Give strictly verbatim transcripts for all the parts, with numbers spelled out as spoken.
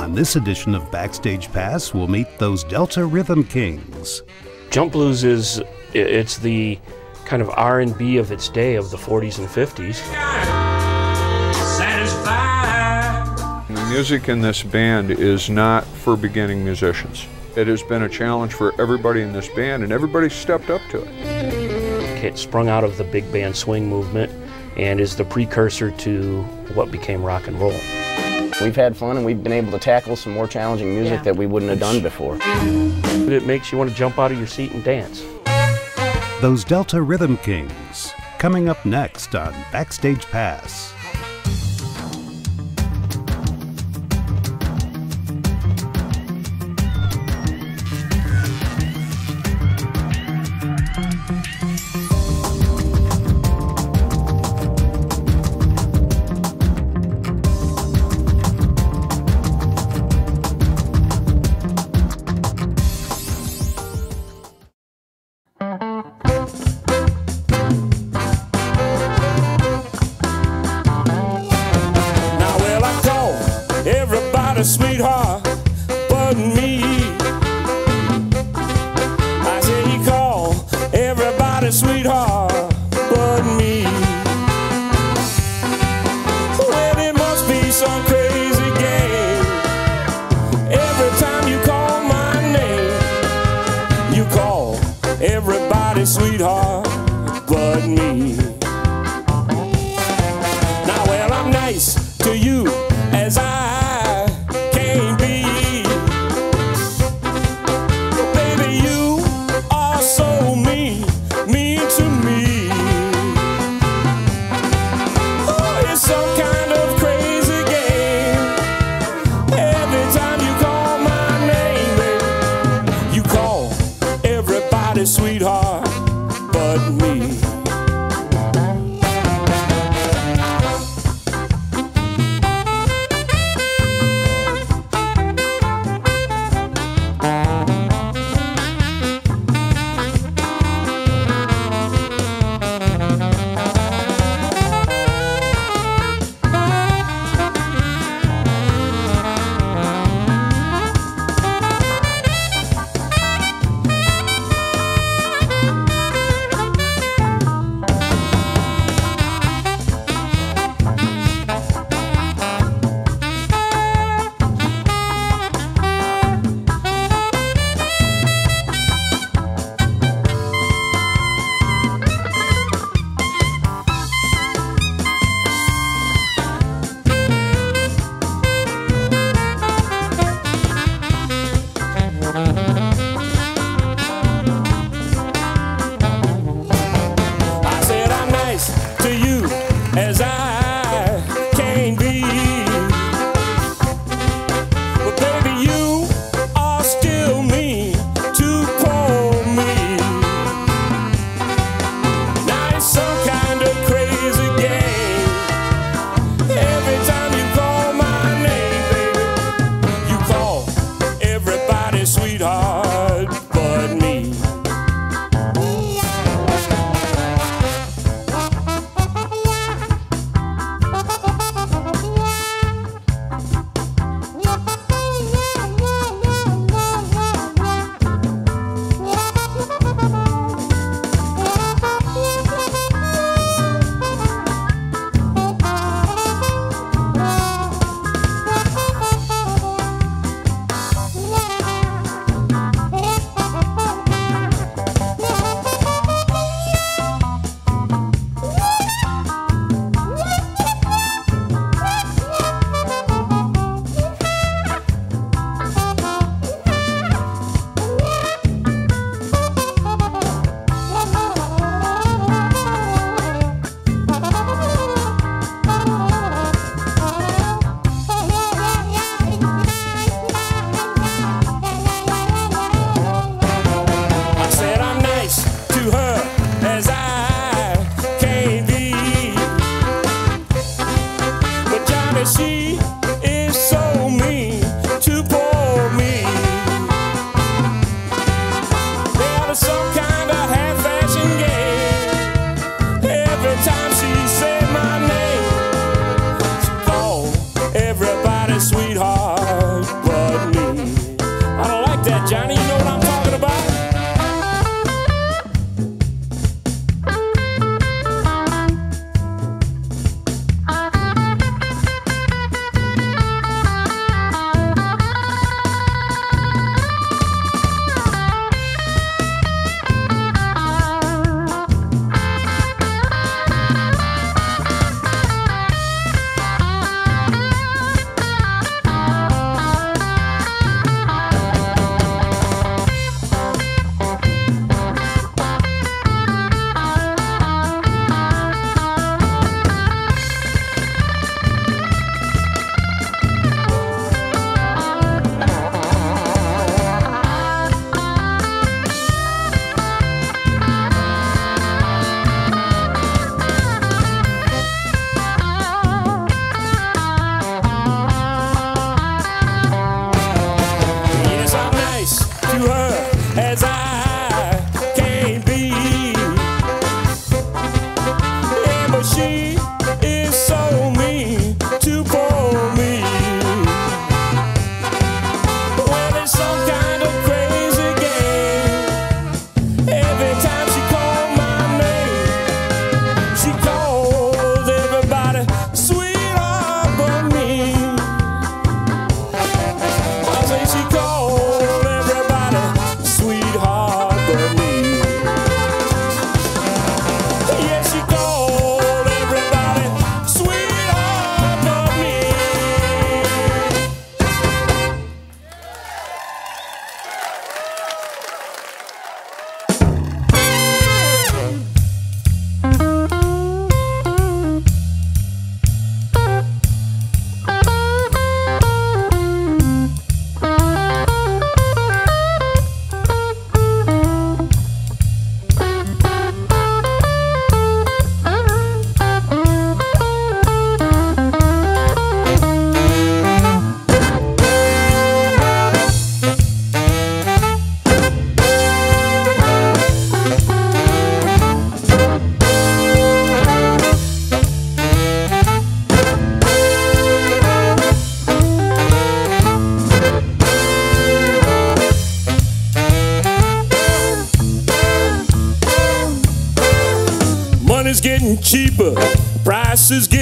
On this edition of Backstage Pass, we'll meet those Delta Rhythm Kings. Jump blues is, it's the kind of R and B of its day, of the forties and fifties. The music in this band is not for beginning musicians. It has been a challenge for everybody in this band, and everybody stepped up to it. It sprung out of the big band swing movement and is the precursor to what became rock and roll. We've had fun, and we've been able to tackle some more challenging music yeah. that we wouldn't have done before. It makes you want to jump out of your seat and dance. Those Delta Rhythm Kings, coming up next on Backstage Pass. Sweetheart, but me. I say he call everybody sweetheart, but me. Well, it must be some crazy game. Every time you call my name, you call everybody sweetheart, but me. Now, well, I'm nice to you as I sweetheart, but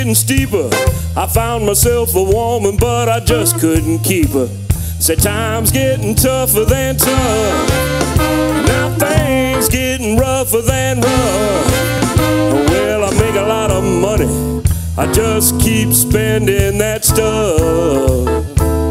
getting steeper. I found myself a woman, but I just couldn't keep her. Said time's getting tougher than tough. Now things getting rougher than rough. Well, I make a lot of money, I just keep spending that stuff.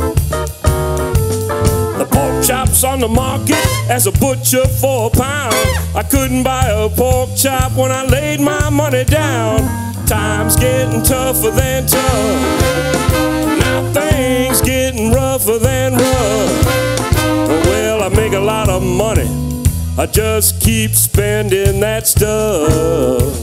The pork chops on the market as a butcher for a pound. I couldn't buy a pork chop when I laid my money down. Time's getting tougher than tough. Now things getting rougher than rough. Well, I make a lot of money, I just keep spending that stuff.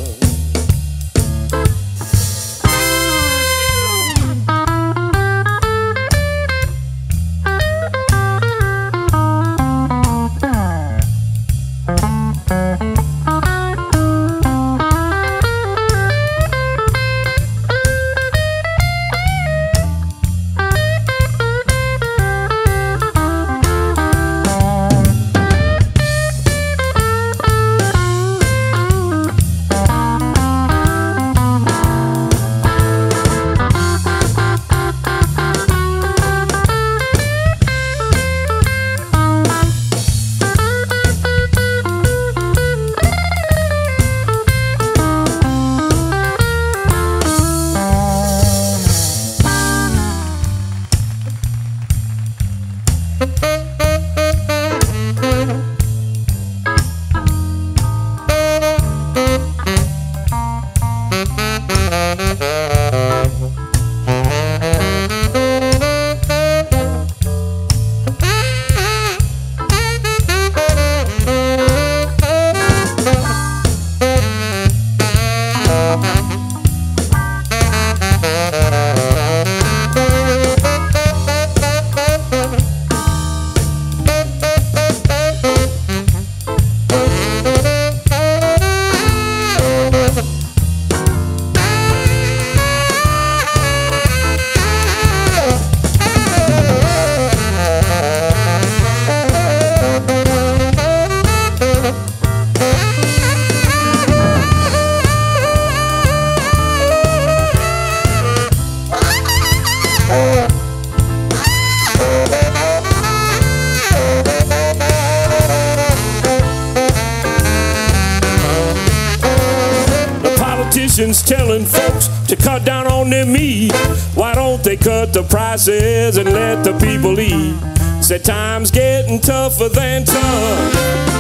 Telling folks to cut down on their meat. Why don't they cut the prices and let the people eat? Said time's getting tougher than tough.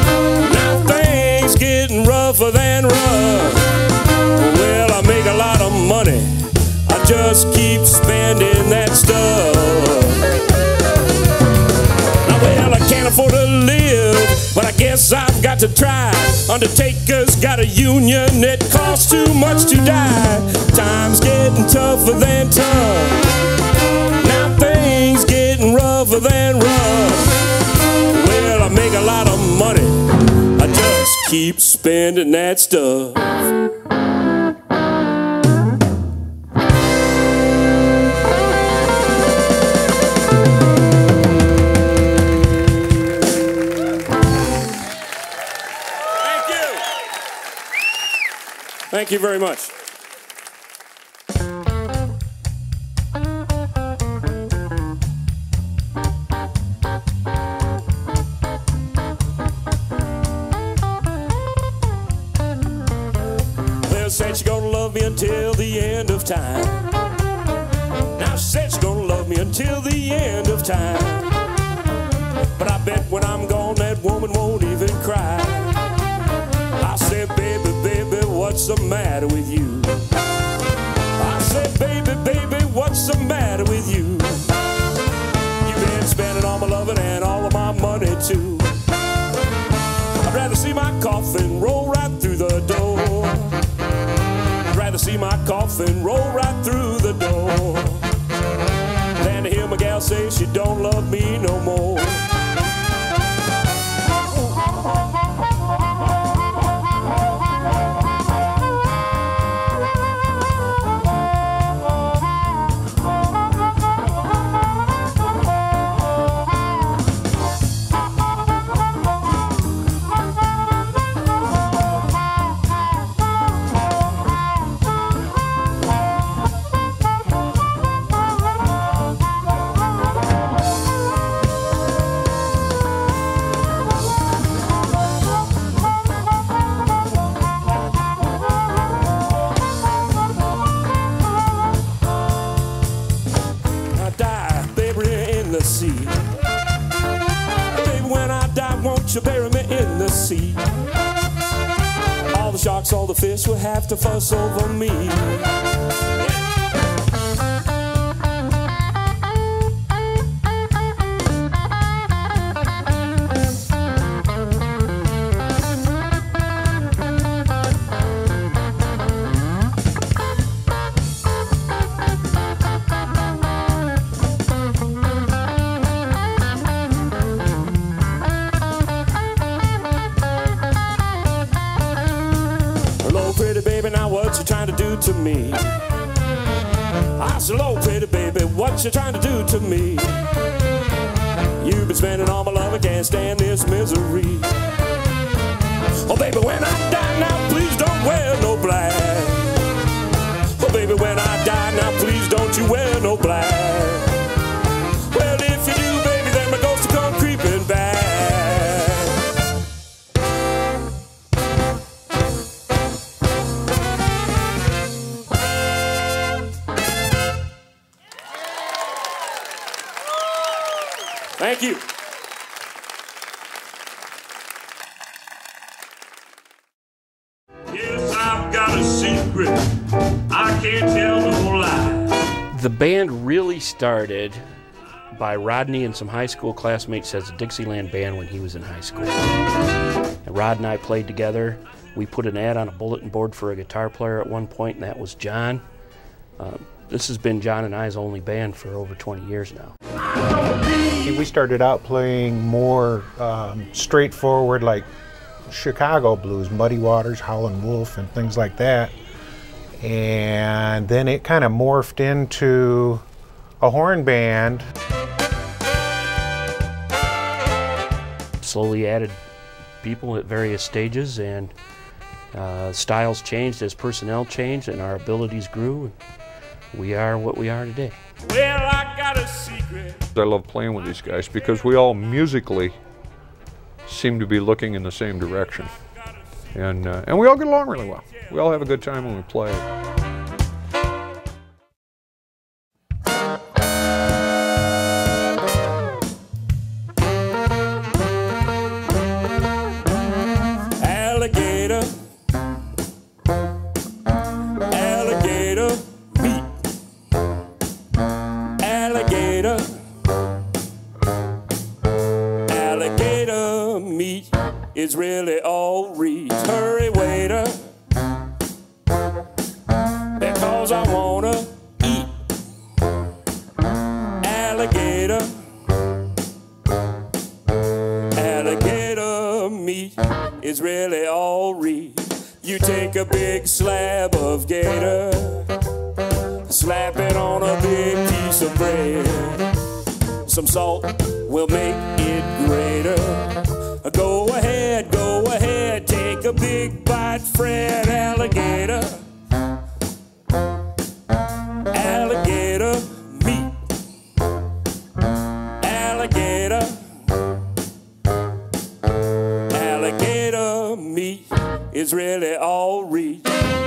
Now things getting rougher than rough. Well, I make a lot of money, I just keep spending that stuff. Now, well, I can't afford to live, but I guess I've got to try. Undertaker's got a union, it costs too much to die. Time's getting tougher than tough. Now things getting rougher than rough. Well, I make a lot of money, I just keep spending that stuff. Thank you very much. Well, said she's gonna love me until the end of time. Now she said she's gonna love me until the end of time. But I bet when I'm gone, that woman won't even cry. I said, baby, baby, what's the matter with you? I said, baby, baby, what's the matter with you? You've been spending all my loving and all of my money too. I'd rather see my coffin roll right through the door. I'd rather see my coffin roll right through the door than to hear my gal say she don't love me no more. you bury me in the sea. All the sharks, all the fish will have to fuss over me. What you trying to do to me? I said, hello, pretty baby, what you trying to do to me? You've been spending all my love, I can't stand this misery. Oh, baby, when I die now, please don't wear no black. Oh, baby, when I die now, please don't you wear no black. Well, if you do, baby, then my ghost will come creeping back. Thank you. Yes, I've got a secret. I can't tell no lie. The band really started by Rodney and some high school classmates as a Dixieland band when he was in high school. And Rod and I played together. We put an ad on a bulletin board for a guitar player at one point, and that was John. Uh, this has been John and I's only band for over twenty years now. We started out playing more um, straightforward, like Chicago blues, Muddy Waters, Howlin' Wolf, and things like that. And then it kind of morphed into a horn band. Slowly added people at various stages, and uh, styles changed as personnel changed and our abilities grew. We are what we are today. Well, I got a secret. I love playing with these guys because we all musically seem to be looking in the same direction. And, uh, and we all get along really well. We all have a good time when we play. Alligator, alligator meat, alligator, alligator meat is really all reach. Hurry, waiter, because I wanna eat alligator, alligator meat is really all reach. You take a big slab of gator, slap it on a big piece of bread. Some salt will make it greater. Go ahead, go ahead, take a big bite, Fred. Alligator, alligator meat, alligator, alligator meat is really all reach.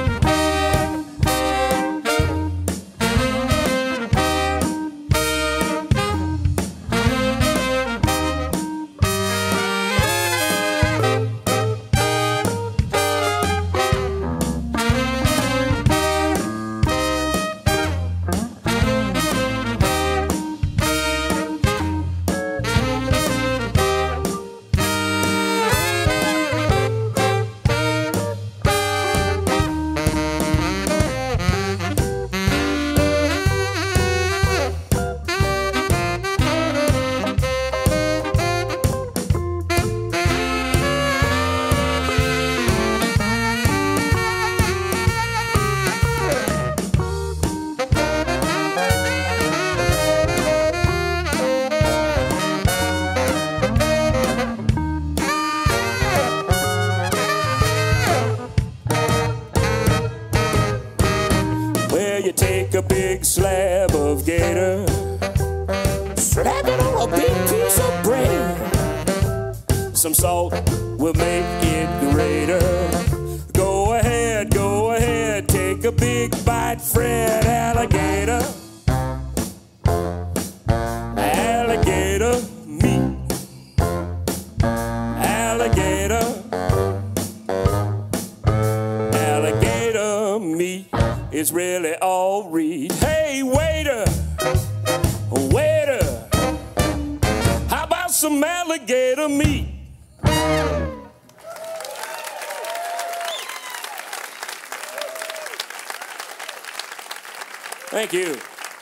You take a big slab of gator, slap it on a big piece of bread. Some salt will make it greater. Go ahead, go ahead, take a big bite, Fred. Alligator, alligator meat, alligator meat. Thank you.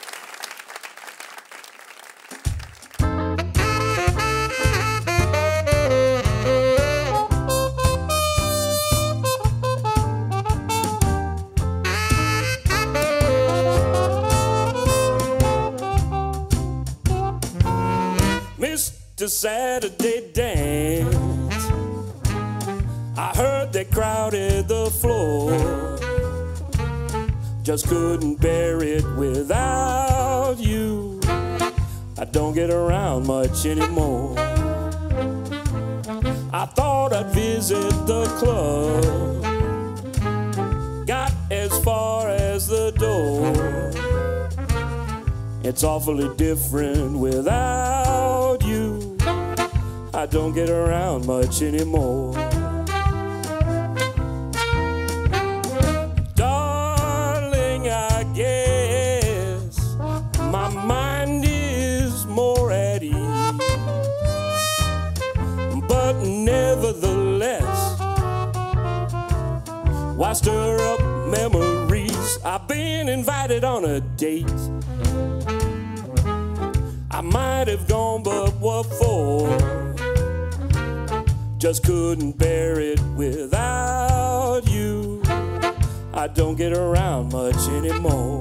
Mister Saturday Dance, I heard they crowded the floor. Just couldn't bear it without you. I don't get around much anymore. I thought I'd visit the club, got as far as the door. It's awfully different without you. I don't get around much anymore. Darling, I guess my mind is more at ease, but nevertheless, why stir up memories? I've been invited on a date. I might have gone, but what for? Just couldn't bear it without you. I don't get around much anymore.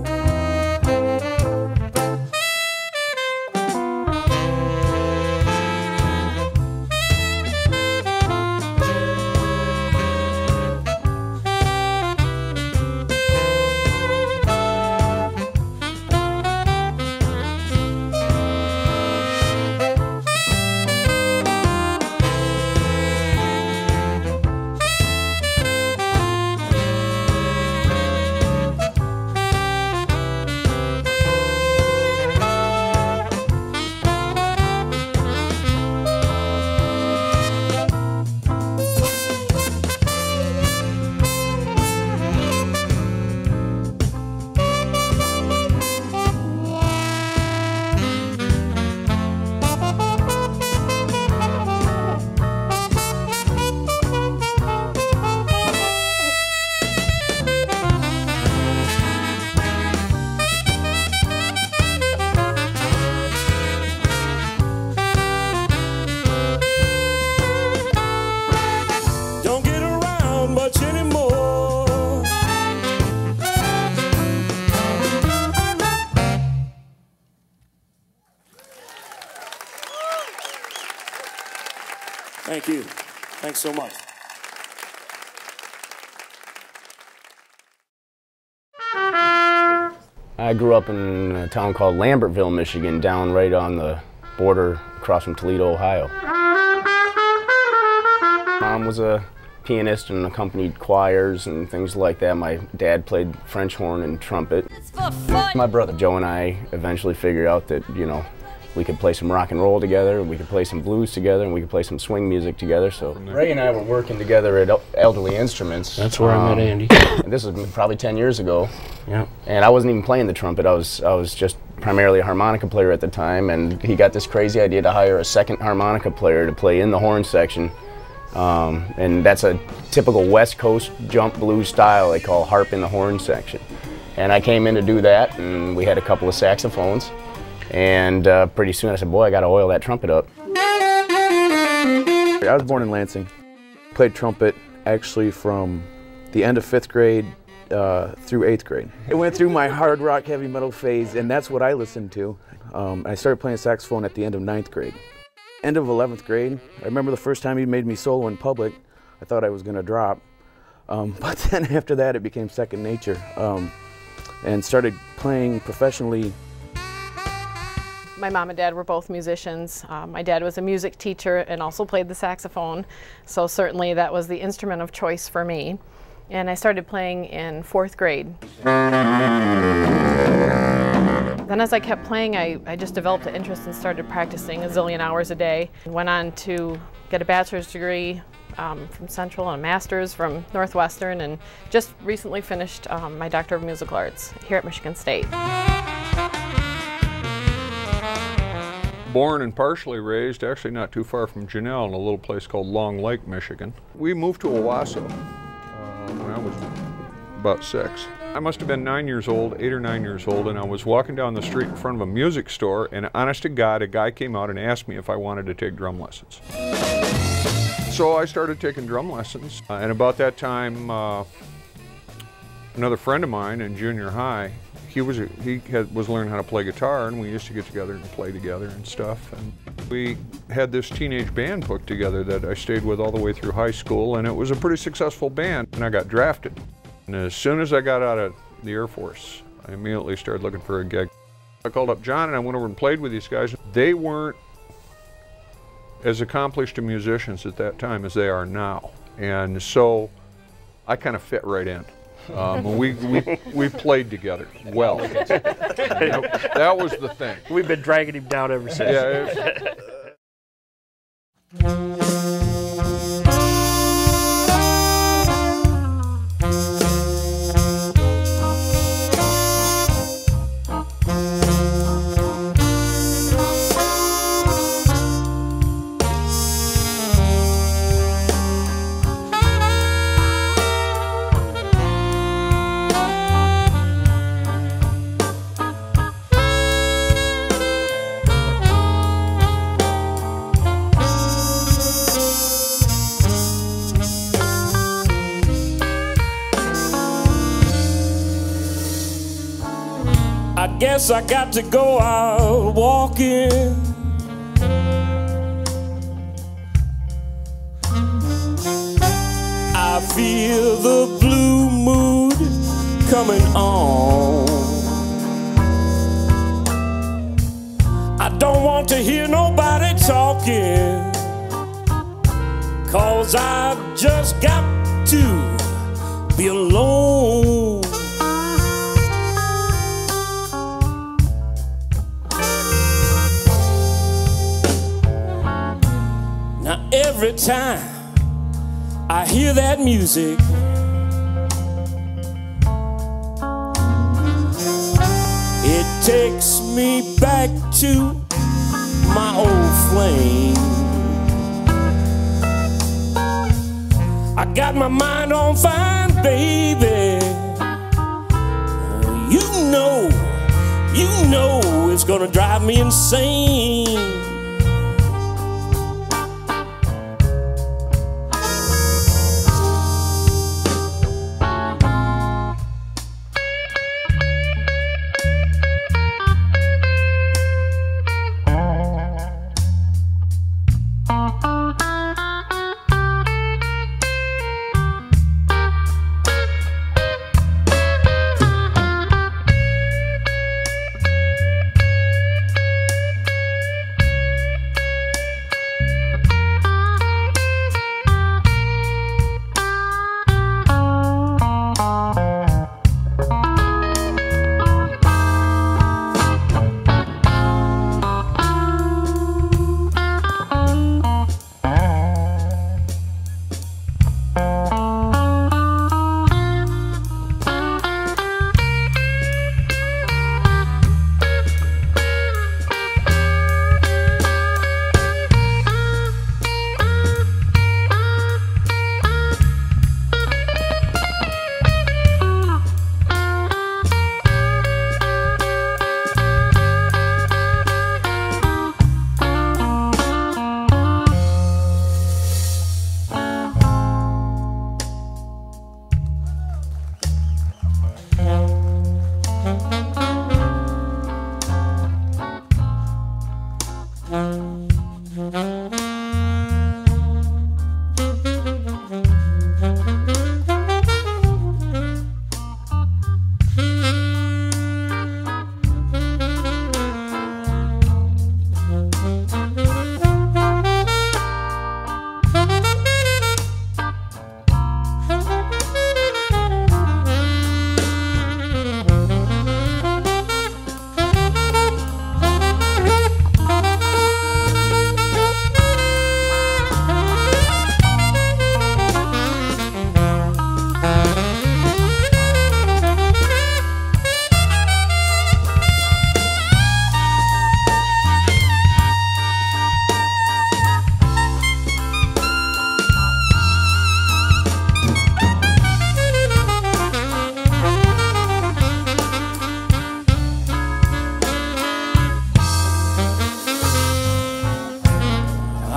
Thank you. Thanks so much. I grew up in a town called Lambertville, Michigan, down right on the border across from Toledo, Ohio. Mom was a pianist and accompanied choirs and things like that. My dad played French horn and trumpet. My brother Joe and I eventually figured out that, you know, we could play some rock and roll together, we could play some blues together, and we could play some swing music together. So Ray and I were working together at Elderly Instruments. That's where um, I met Andy. And this was probably ten years ago. Yeah. And I wasn't even playing the trumpet. I was I was just primarily a harmonica player at the time, and he got this crazy idea to hire a second harmonica player to play in the horn section. Um, and that's a typical West Coast jump blues style they call harp in the horn section. And I came in to do that, and we had a couple of saxophones. And uh, pretty soon I said, boy, I got to oil that trumpet up. I was born in Lansing. Played trumpet actually from the end of fifth grade uh, through eighth grade. It went through my hard rock, heavy metal phase, and that's what I listened to. Um, I started playing saxophone at the end of ninth grade. End of eleventh grade, I remember the first time he made me solo in public, I thought I was going to drop. Um, but then after that, it became second nature, um, and started playing professionally. My mom and dad were both musicians. Um, my dad was a music teacher and also played the saxophone, so certainly that was the instrument of choice for me. And I started playing in fourth grade. Then as I kept playing, I, I just developed an interest and started practicing a zillion hours a day. Went on to get a bachelor's degree um, from Central and a master's from Northwestern, and just recently finished um, my Doctor of Musical Arts here at Michigan State. born and partially raised, actually not too far from Janelle, in a little place called Long Lake, Michigan. We moved to Owasso uh, when I was about six. I must have been nine years old, eight or nine years old, and I was walking down the street in front of a music store, and honest to God, a guy came out and asked me if I wanted to take drum lessons. So I started taking drum lessons, uh, and about that time, uh, another friend of mine in junior high, he was he had, was learning how to play guitar, and we used to get together and play together and stuff. And we had this teenage band put together that I stayed with all the way through high school, and it was a pretty successful band. And I got drafted. And as soon as I got out of the Air Force, I immediately started looking for a gig. I called up John, and I went over and played with these guys. They weren't as accomplished musicians at that time as they are now, and so I kind of fit right in. Um, we, we, we played together well. that, that was the thing. We've been dragging him down ever since. Yeah, I guess I got to go out walking. I feel the blue mood coming on. I don't want to hear nobody talking, 'cause I've just got to be alone. Every time I hear that music, it takes me back to my old flame. I got my mind on fine, baby. You know, you know it's gonna drive me insane.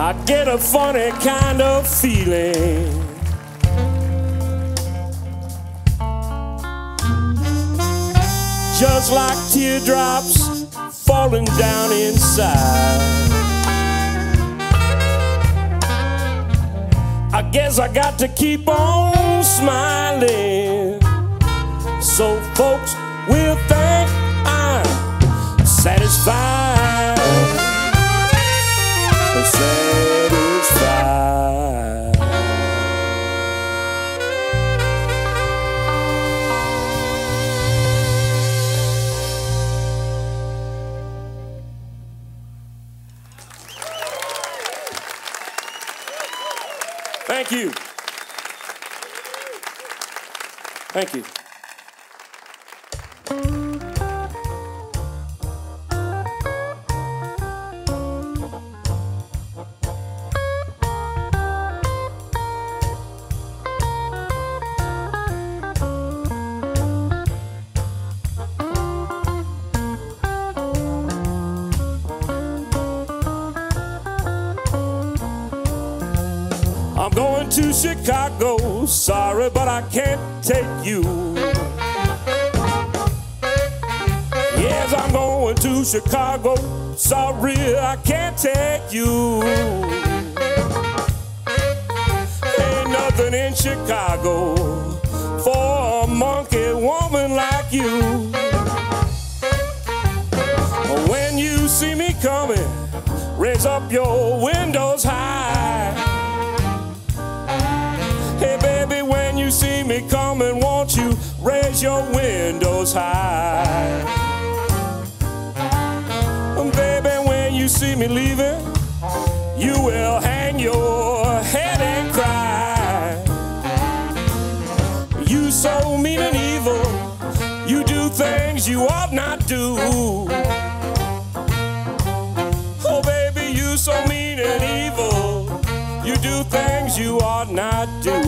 I get a funny kind of feeling. Just like teardrops falling down inside. I guess I got to keep on smiling, so folks will think I'm satisfied. Satisfied. Thank you. Thank you. I'm going to Chicago, sorry, but I can't take you. Yes, I'm going to Chicago, sorry, I can't take you. Ain't nothing in Chicago for a monkey woman like you. When you see me coming, raise up your windows high. Hey baby, when you see me coming, won't you raise your windows high? And baby, when you see me leaving, you will hang your head and cry. You so mean and evil, you do things you ought not do. Oh baby, you so mean and evil, you do things you ought not do.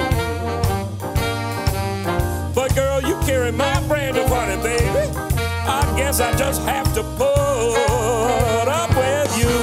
But girl, you carry my brand of honey, baby. I guess I just have to put up with you.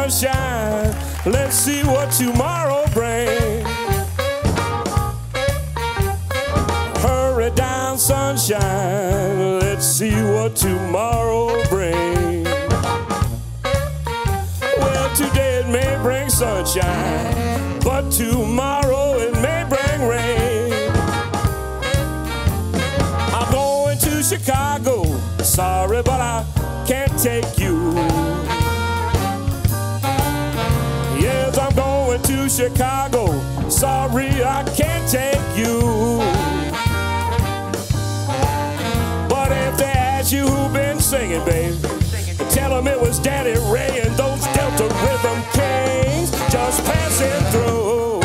Sunshine, let's see what tomorrow brings. tomorrow brings. Well, today it may bring sunshine, but tomorrow it may bring rain. I'm going to Chicago, sorry, but I can't take you. Yes, I'm going to Chicago, sorry, I can't take you. But if they ask you who been singing, babe, tell them it was Daddy Ray and those Delta Rhythm Kings just passing through.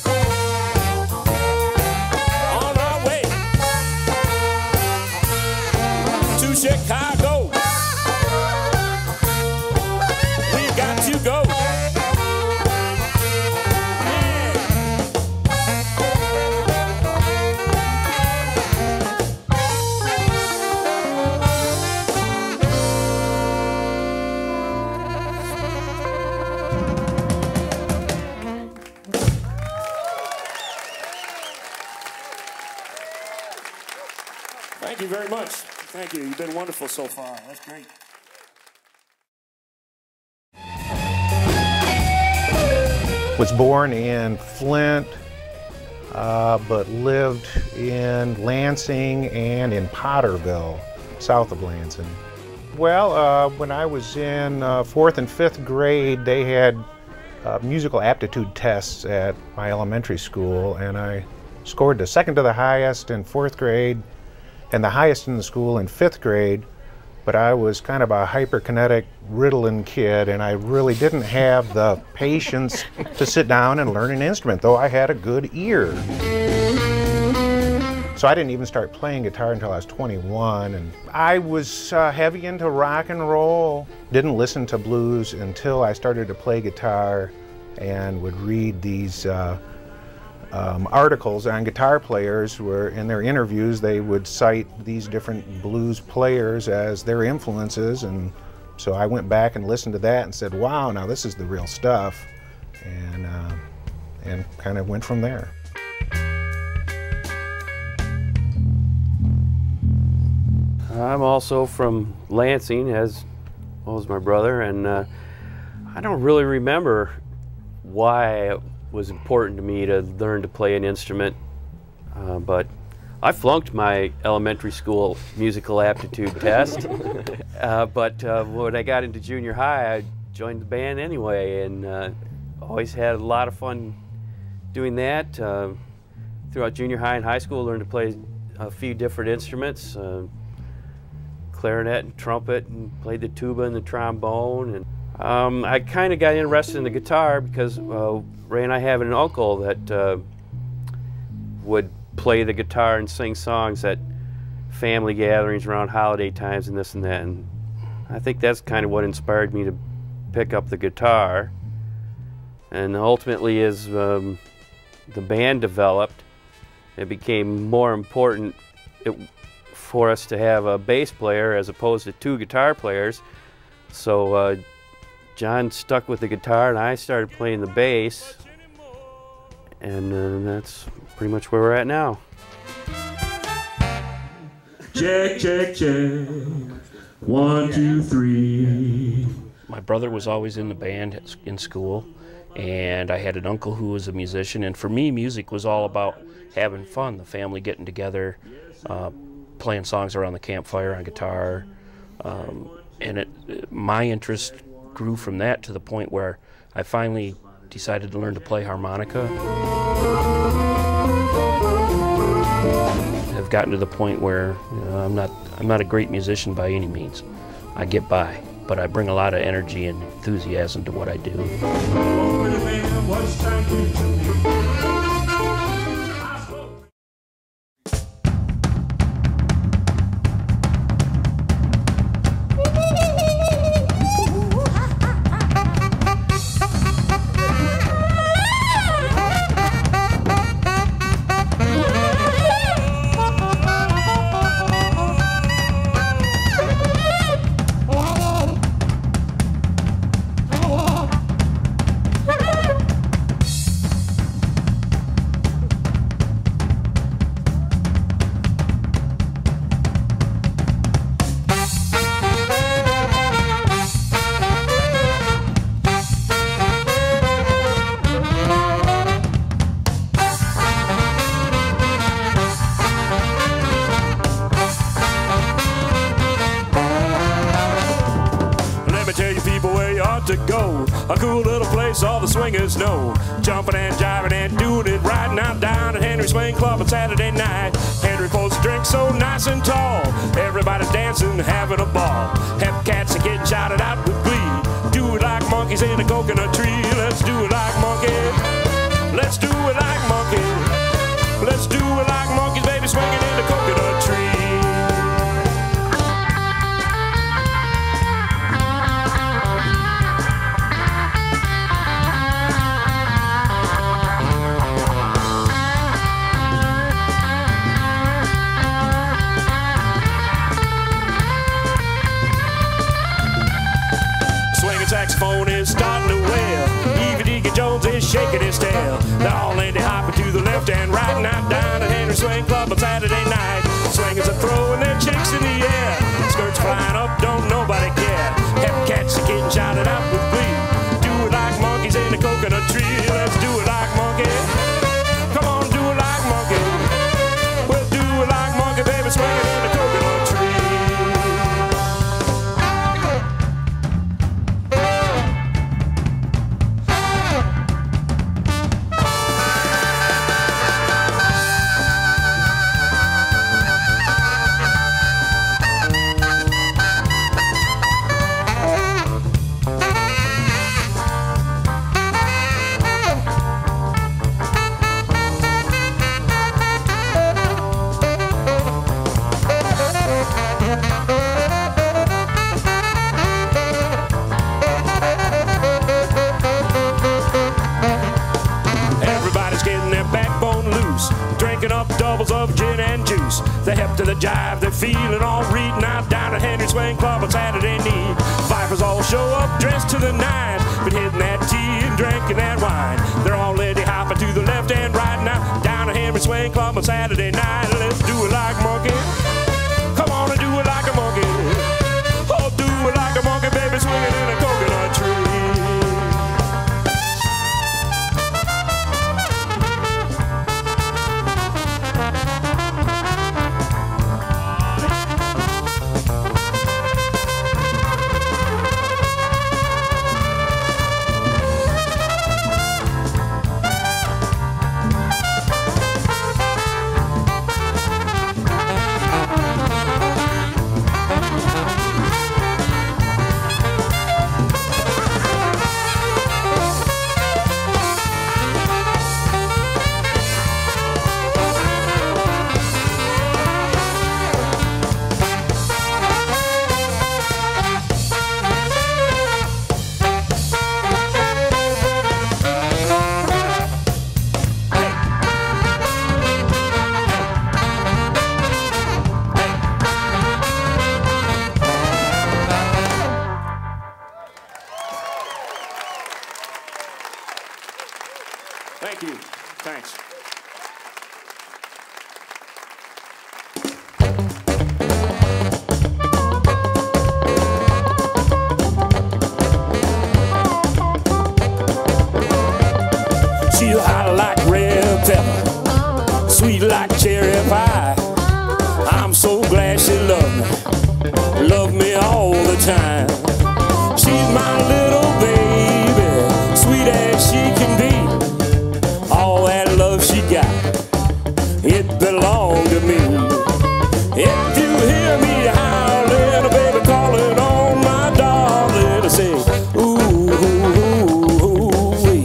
On our way to Chicago, we got to go. Thank you very much. Thank you. You've been wonderful so far. That's great. Was born in Flint, uh, but lived in Lansing and in Potterville, south of Lansing. Well, uh, when I was in uh, fourth and fifth grade, they had uh, musical aptitude tests at my elementary school, and I scored the second to the highest in fourth grade and the highest in the school in fifth grade, but I was kind of a hyperkinetic Ritalin kid, and I really didn't have the patience to sit down and learn an instrument, though I had a good ear. So I didn't even start playing guitar until I was twenty-one, and I was uh, heavy into rock and roll. Didn't listen to blues until I started to play guitar and would read these uh, Um, articles on guitar players where in their interviews they would cite these different blues players as their influences, and so I went back and listened to that and said, wow, now this is the real stuff, and, uh, and kind of went from there. I'm also from Lansing, as well as my brother, and uh, I don't really remember why it was important to me to learn to play an instrument, uh, but I flunked my elementary school musical aptitude test. uh, but uh, when I got into junior high, I joined the band anyway, and uh, always had a lot of fun doing that. Uh, throughout junior high and high school, I learned to play a few different instruments, uh, clarinet and trumpet, and played the tuba and the trombone. And um, I kind of got interested in the guitar because uh, Ray and I have an uncle that uh, would play the guitar and sing songs at family gatherings around holiday times and this and that. And I think that's kind of what inspired me to pick up the guitar. And ultimately, as um, the band developed, it became more important it, for us to have a bass player as opposed to two guitar players. So uh, John stuck with the guitar and I started playing the bass, and uh, that's pretty much where we're at now. Check, check, check. One, two, three. My brother was always in the band in school, and I had an uncle who was a musician, and for me, music was all about having fun, the family getting together, uh, playing songs around the campfire on guitar, um, and it, my interest grew from that to the point where I finally decided to learn to play harmonica. I've gotten to the point where you know, I'm not I'm not a great musician by any means. I get by, but I bring a lot of energy and enthusiasm to what I do. A cool little place all the swingers know. Jumping and jiving and doing it right now down at Henry Swing Club on Saturday night. Henry pours a drink so nice and tall. Everybody's dancing, having a ball. Hep cats are getting shouted out with glee. Do it like monkeys in a coconut tree. Let's do it like monkeys. Let's do it like monkeys. Let's do it like monkeys, baby, swinging in the coconut tree. Saxophone is starting to wail. Even Deacon Jones is shaking his tail. They're all Lindy hopping to the left and right. Now down at Henry Swing Club on Saturday night. Swingers are throwing their chicks in the air. Skirts flying up, don't nobody care. Hep cats are getting shouted out with glee. Do it like monkeys in a coconut tree. Let's do it like monkeys. Come on, do it like monkeys. We'll do it like monkey, baby, swinging in a coconut tree. Of gin and juice, they hep to the jive, they're feeling all reed. Now down at Henry Swing Club on Saturday night. Vipers all show up dressed to the nines, been hitting that tea and drinking that wine. They're all Lindy hopping to the left and right. Now down at Henry Swing Club on Saturday night. Let's do it like monkey. Come on and do it like a monkey. Oh, do it like a monkey, baby, swinging in a coconut tree. Thank you. Thanks. She's hot like red pepper, sweet like cherry pie. I'm so glad she loved me, loved me all the time. She's my little baby, sweet as she can be. All that love she got, it belonged to me. If you hear me howling, baby, calling on my darling, I say, ooh, ooh, ooh, wee.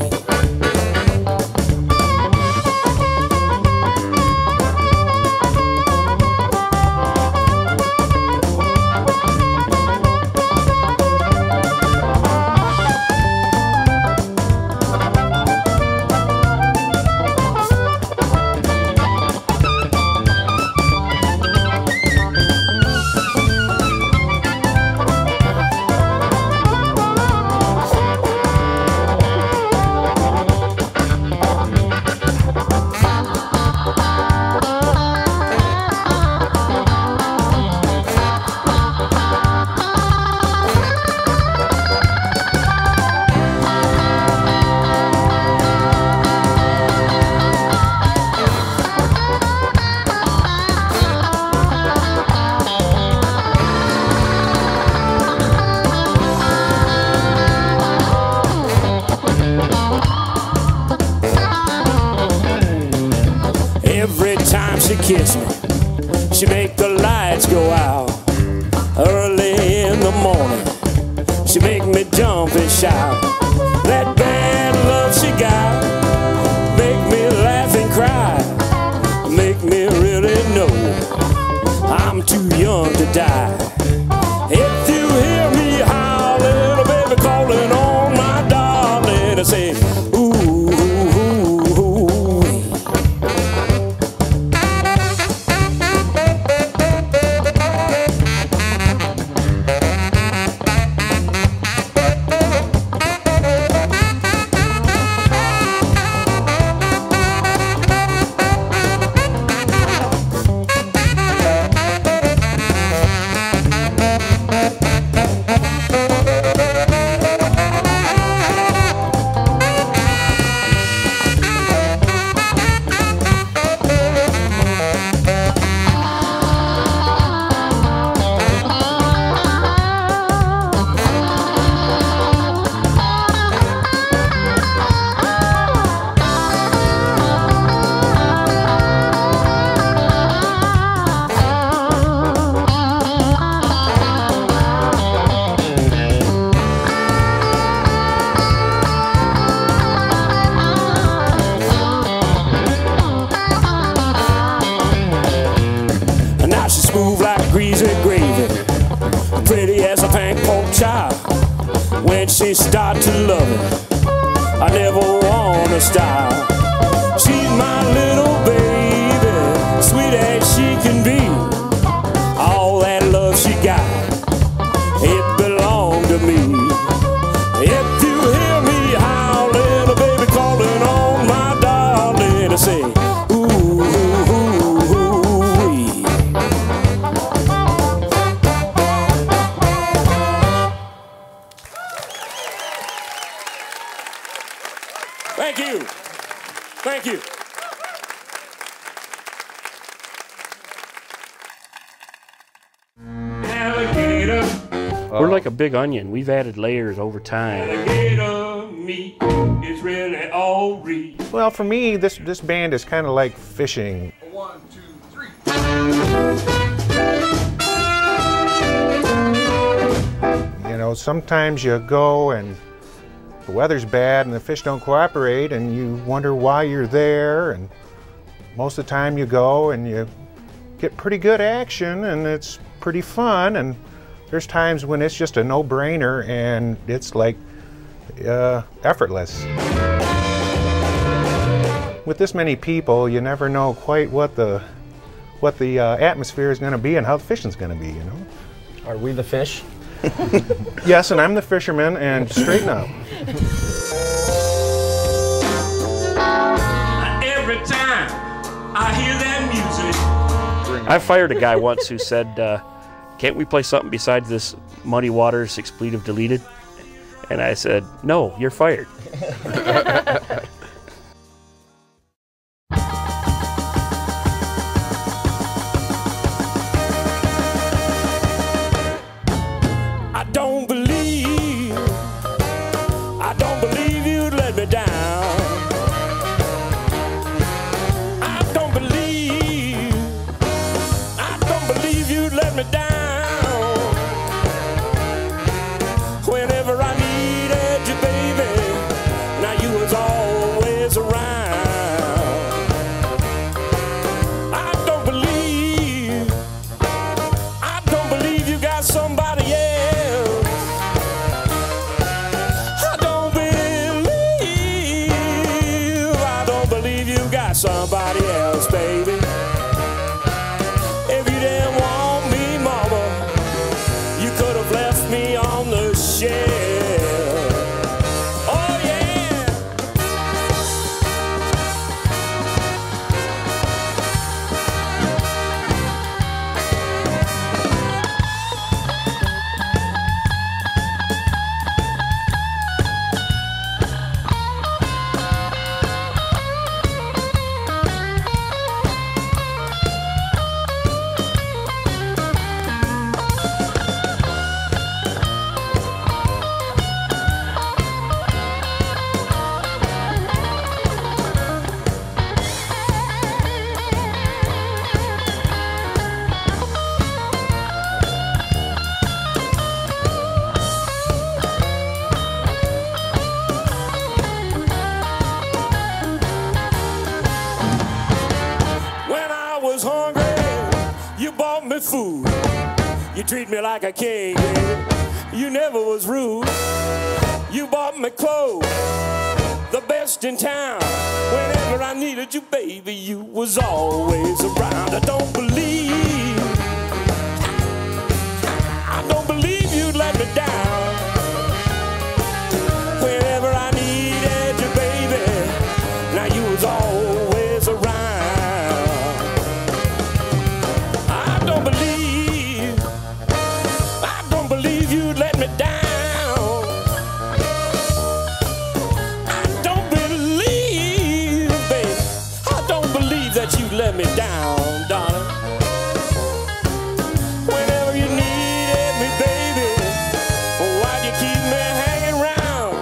to kiss me. She make the lights go out early in the morning. She make me jump and shout. That bad love she got make me laugh and cry. Make me really know I'm too young to die. If you hear me howl, little baby calling on my darling, I say, ooh, ooh, ooh, ooh. Smooth like greasy gravy, pretty as a pank pork chop. When she start to love it, I never wanna stop. She's my little baby, sweet as she can be. All that love she got, it belonged to me. If you hear me howl, little baby calling on my darling, I say, ooh, ooh, ooh, ooh. Thank you. Thank you. Alligator. We're like a big onion. We've added layers over time. Alligator meat is really all real. Well, for me, this, this band is kind of like fishing. One, two, three. You know, sometimes you go and the weather's bad and the fish don't cooperate and you wonder why you're there, and most of the time you go and you get pretty good action and it's pretty fun, and there's times when it's just a no-brainer and it's like uh, effortless. With this many people, you never know quite what the what the uh, atmosphere is going to be and how the fishing's going to be, you know. Are we the fish? Yes, and I'm the fisherman, and straighten up. Every time I hear that music, I fired a guy once who said, uh, can't we play something besides this Muddy Waters expletive deleted? And I said, no, you're fired. I don't believe, I don't believe you'd let me down. I don't believe, I don't believe you'd let me down. Whenever I needed you, baby, now you was always around. I don't believe, I don't believe you got somebody else. I don't believe, I don't believe you got somebody else, baby. If you didn't want me, mama, you could have left me on the shelf. Oh yeah. me food. You treat me like a king, baby. You never was rude. You bought me clothes, the best in town. Whenever I needed you, baby, you was always around. I don't believe, I don't believe you'd let me down. Whenever I needed you, baby, now you was always around. I don't believe, I don't believe you'd let me down. That you let me down, darling. Whenever you needed me, baby, why'd you keep me hanging around?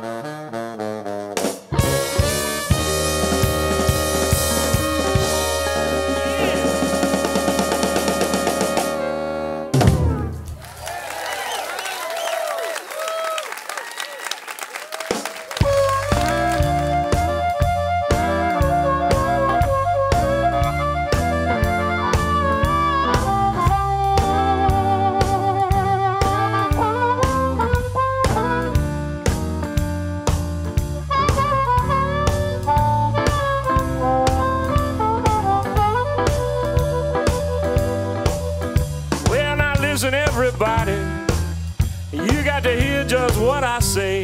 Listen, everybody, you got to hear just what I say.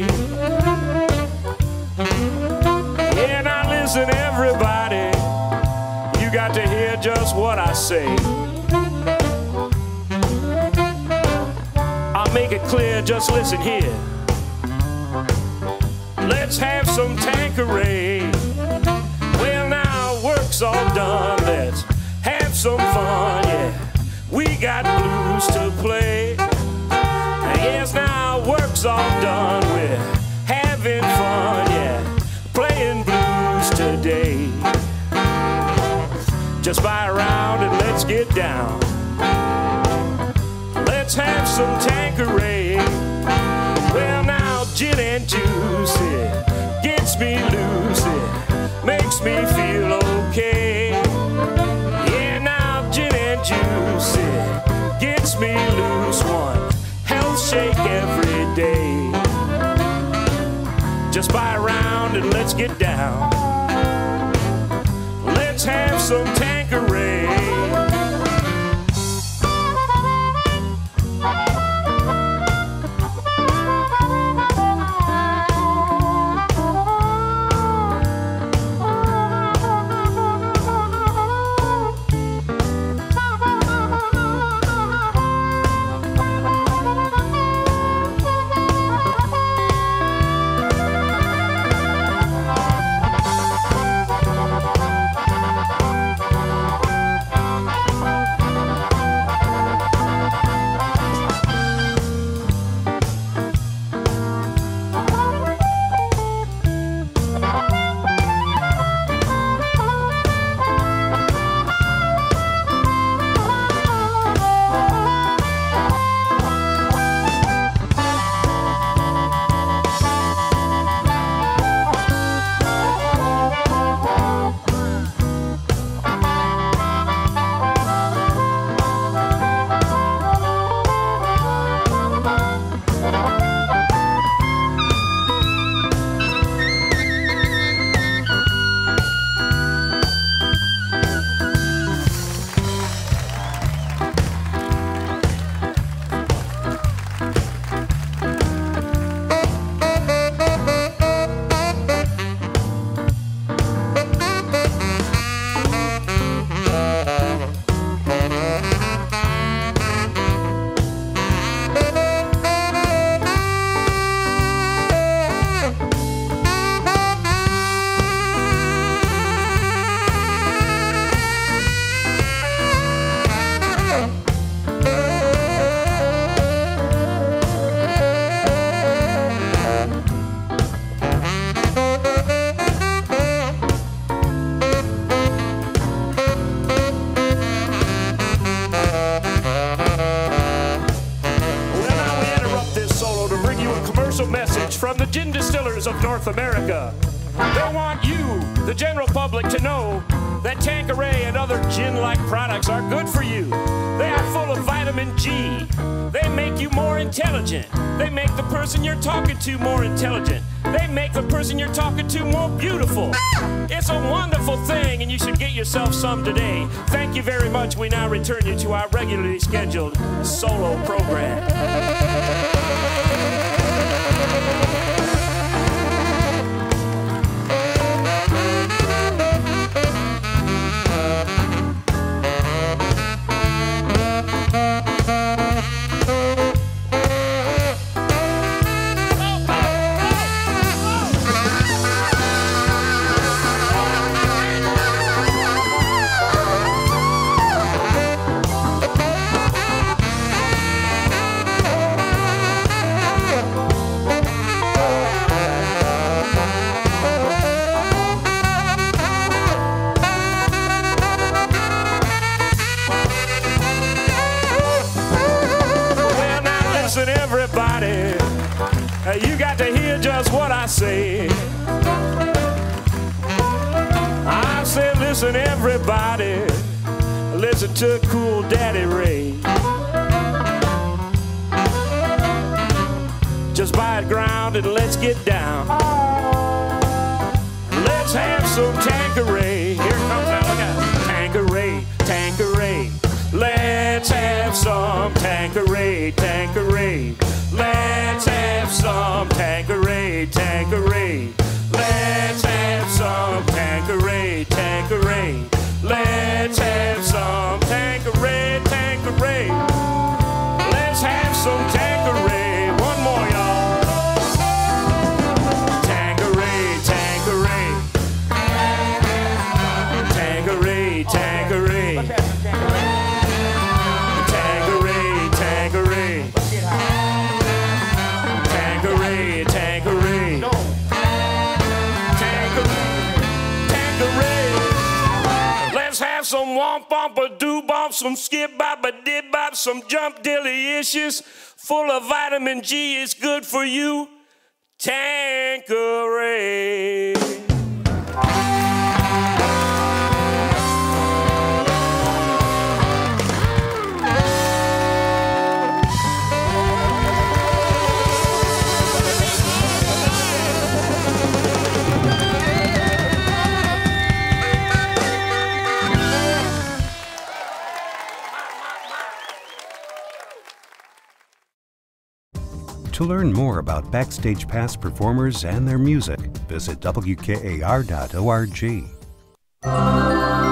Yeah, now listen, everybody, you got to hear just what I say. I'll make it clear, just listen here. Let's have some Tanqueray. Well, now work's all done, let's have some fun, yeah. We got blues to play. Yes, now work's all done. We're having fun, yeah, playing blues today. Just buy around and let's get down. Let's have some Tanqueray. Well, now gin and juice, it gets me loose, it makes me feel okay. Yeah, now gin and juice, it gets me loose. One health shake every day. Just buy around and let's get down. Let's have some Tanqueray. From the gin distillers of North America. They want you, the general public, to know that Tanqueray and other gin-like products are good for you. They are full of vitamin G. They make you more intelligent. They make the person you're talking to more intelligent. They make the person you're talking to more beautiful. It's a wonderful thing, and you should get yourself some today. Thank you very much. We now return you to our regularly scheduled solo program. You got to hear just what I say. I said, listen, everybody, listen to Cool Daddy Ray. Just buy the ground and let's get down. Let's have some Tanqueray. Here comes that, look out. Tanqueray, Tanqueray. Let's have some Tanqueray, Tanqueray. Let's have some Tanqueray, Tanqueray. Let's have some Tanqueray, Tanqueray. Let's have some Tanqueray, Tanqueray. Let's have some Tanqueray. One more, y'all. Tanqueray, Tanqueray. Tanqueray, Tanqueray. Tanqueray, Tanqueray. Tanqueray, Tanqueray. Tanqueray. Let's have some womp bump a doo bump, some skip bop a dip bop, some jump dilly-issues, full of vitamin G. It's good for you. Tanqueray. To learn more about Backstage past performers and their music, visit W K A R dot org.